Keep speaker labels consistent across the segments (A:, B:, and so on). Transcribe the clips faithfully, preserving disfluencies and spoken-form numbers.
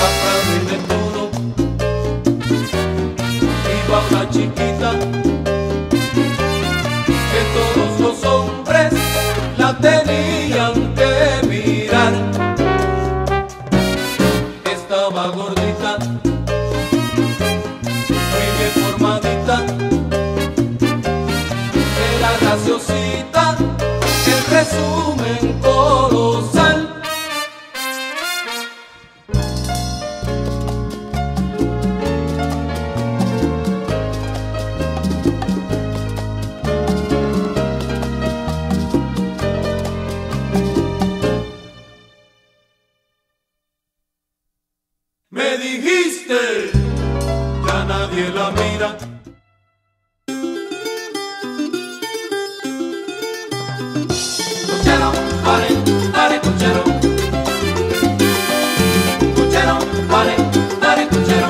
A: Zaprano y Neptuno, iba una chiquita que todos los hombres la tenían que mirar. Estaba gordita, muy bien formadita, era graciosita, en resumen colosal. Me dijiste, ya nadie la mira. Cochero, pare, pare, cochero. Cochero, pare, pare, cochero.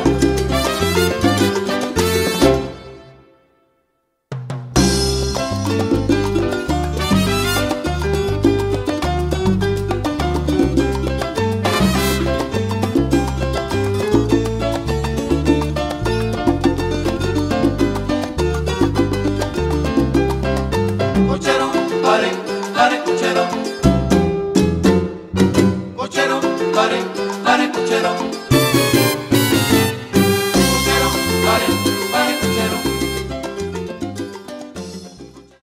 A: Cochero, pare, pare, cochero. Cochero, pare, pare, cochero.